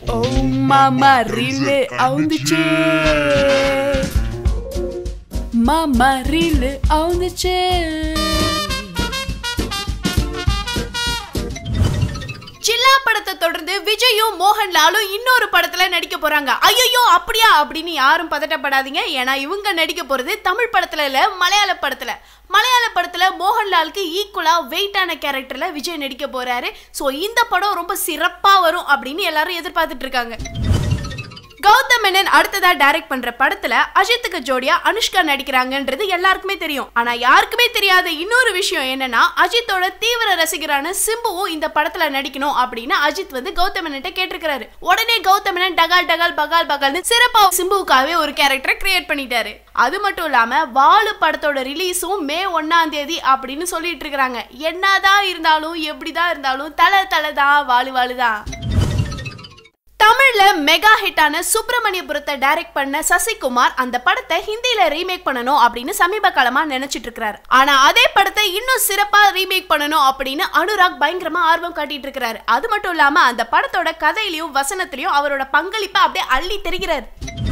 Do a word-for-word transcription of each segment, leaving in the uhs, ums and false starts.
Oh mama Reelu on the chair. Mama Reelu on the chair. சில்லா படத்தை தொடர்ந்து விஜயும் மோகன்லாலும் இன்னொரு படத்துல நடிக்க போறாங்க. ஐயோ அப்படியா அப்படின்னு யாரும் பதட்டப்படாதீங்க. ஏன்னா இவங்க நடிக்க போறது தமிழ் படத்துல இல்ல, மலையாள படத்துல. மலையாள படத்துல மோகன்லாலுக்கு ஈக்குவலா வெயிட்டான கேரக்டர்ல விஜய் நடிக்க போறாரு. சோ இந்த படம் ரொம்ப சிறப்பா வரும் அப்படின்னு எல்லாரும் எதிர்பார்த்துட்டு இருக்காங்க. கௌதம் மேனன் அடுத்ததா டைரக்ட் பண்ற படத்துல அஜித்துக்கு ஜோடியா அனுஷ்கா நடிக்கிறாங்கன்றது எல்லாருக்குமே தெரியும். ஆனா யாருக்குமே தெரியாத இன்னொரு விஷயம் என்னன்னா, அஜித்தோட தீவிர ரசிகரான சிம்புவும் இந்த படத்துல நடிக்கணும் அப்படின்னு அஜித் வந்து கௌதம் மேனன்ட்ட கேட்டிருக்காரு. உடனே கௌதம் மேனன் டகால் டகால் பகால் பகால்னு சிறப்பா சிம்புவுக்காகவே ஒரு கேரக்டரை கிரியேட் பண்ணிட்டாரு. அது மட்டும் இல்லாம வாலு படத்தோட ரிலீஸும் மே ஒன்னாம் தேதி அப்படின்னு சொல்லிட்டு இருக்காங்க. என்னதான் இருந்தாலும் எப்படிதான் இருந்தாலும் தலை தலைதான் வாலு வாலுதான். தமிழ்ல மெகா ஹிட்டான சுப்பிரமணியபுரத்தை டைரக்ட் பண்ண சசிகுமார் அந்த படத்தை ஹிந்தியில ரீமேக் பண்ணணும் அப்படின்னு சமீப காலமா நினைச்சிட்டு இருக்காரு. ஆனா அதே படத்தை இன்னும் சிறப்பா ரீமேக் பண்ணணும் அப்படின்னு அனுராக் பயங்கரமா ஆர்வம் காட்டிட்டு இருக்காரு. அது மட்டும் இல்லாம அந்த படத்தோட கதையிலயும் வசனத்திலயும் அவரோட பங்களிப்பை அப்படியே அள்ளி தெரிகிறார்.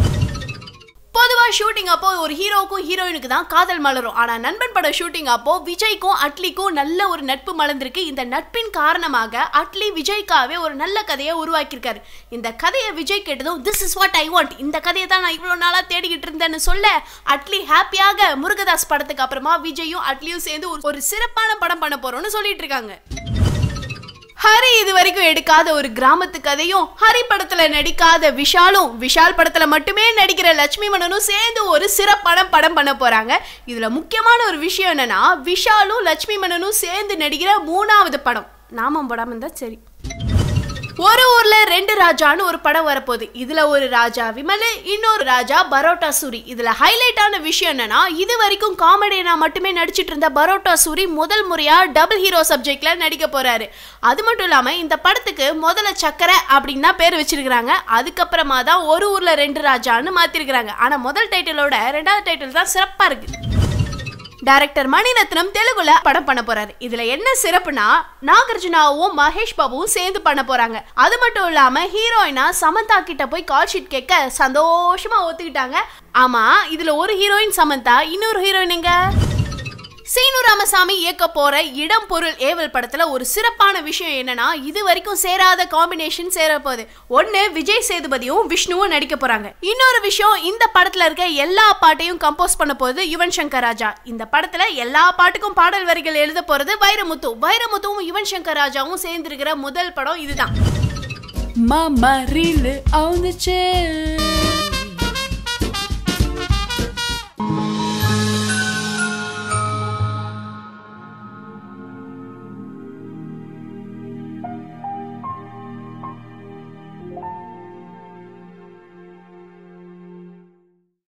பொதுவா ஷூட்டிங் அப்போ ஒரு ஹீரோக்கும் ஹீரோயினுக்கு தான் காதல் மலரும். ஆனா நண்பன் பட ஷூட்டிங் அப்போ விஜய்க்கும் அட்லிக்கும் நல்ல ஒரு நட்பு மலர்ந்திருக்கு. இந்த நட்பின் காரணமாக அட்லி விஜய்க்காவே ஒரு நல்ல கதையை உருவாக்கியிருக்காரு. இந்த கதையை விஜய் கேட்டதும் this is what I want, இந்த கதையை தான் நான் இவ்வளவு நாளா தேடிக்கிட்டு இருந்தேன்னு சொல்ல அட்லி ஹாப்பியாக முருகதாஸ் படத்துக்கு அப்புறமா விஜயும் அட்லியும் சேர்ந்து ஒரு சிறப்பான படம் பண்ண போறோம்னு சொல்லிட்டு இருக்காங்க. ஹரி இது வரைக்கும் எடுக்காத ஒரு கிராமத்து கதையும், ஹரி படத்துல நடிக்காத விஷாலும், விஷால் படத்துல மட்டுமே நடிக்கிற லட்சுமி மன்னனும் சேர்ந்து ஒரு சிறப்பான படம் பண்ண போறாங்க. இதுல முக்கியமான ஒரு விஷயம் என்னன்னா, விஷாலும் லட்சுமி மன்னனும் சேர்ந்து நடிக்கிற மூணாவது படம். நாமம் படம் இருந்தா சரி. ஒரு ஊர்ல ரெண்டு ராஜான்னு ஒரு படம் வரப்போகுது. இதுல ஒரு ராஜா விமல், இன்னொரு ராஜா பரோட்டா சூரி. இதுல ஹைலைட்டான விஷயம் என்னன்னா, இது வரைக்கும் காமெடியனா மட்டுமே நடிச்சிட்டு இருந்த பரோட்டா சூரி முதல் முறையா டபுள் ஹீரோ சப்ஜெக்ட்ல நடிக்க போறாரு. அது மட்டும் இல்லாம இந்த படத்துக்கு முதல்ல சக்கரை அப்படின்னு தான் பேர் வச்சிருக்காங்க. அதுக்கப்புறமா தான் ஒரு ஊர்ல ரெண்டு ராஜான்னு மாத்திருக்காங்க. ஆனா முதல் டைட்டிலோட ரெண்டாவது டைட்டில் தான் சிறப்பா இருக்கு. டைரக்டர் மணிரத்னம் தெலுங்குல படம் பண்ண போறாரு. இதுல என்ன சிறப்புனா, நாகார்ஜுனாவும் மகேஷ் பாபுவும் சேர்ந்து பண்ண போறாங்க. அது மட்டும் இல்லாம ஹீரோயினா சமந்தா கிட்ட போய் கால் ஷீட் கேட்க சந்தோஷமா ஒத்துக்கிட்டாங்க. ஆமா, இதுல ஒரு ஹீரோயின் சமந்தா, இன்னொரு ஹீரோயின் எங்க? சீனு ராமசாமி இயக்க போற இடம் பொருள் ஏவல் படத்துல ஒரு சிறப்பான விஷயம் என்னன்னா, இது வரைக்கும் சேராத காம்பினேஷன் சேர போகுது. ஒன்னு விஜய் சேதுபதியும் விஷ்ணுவும் நடிக்க போறாங்க. இன்னொரு விஷயம், இந்த படத்துல இருக்க எல்லா பாட்டையும் கம்போஸ் பண்ண போகுது யுவன் சங்கர் ராஜா. இந்த படத்துல எல்லா பாட்டுக்கும் பாடல் வரிகள் எழுத போறது வைரமுத்து. வைரமுத்துவும் யுவன் சங்கர் ராஜாவும் சேர்ந்து இருக்கிற முதல் படம் இதுதான். Mama Reelu on the chair.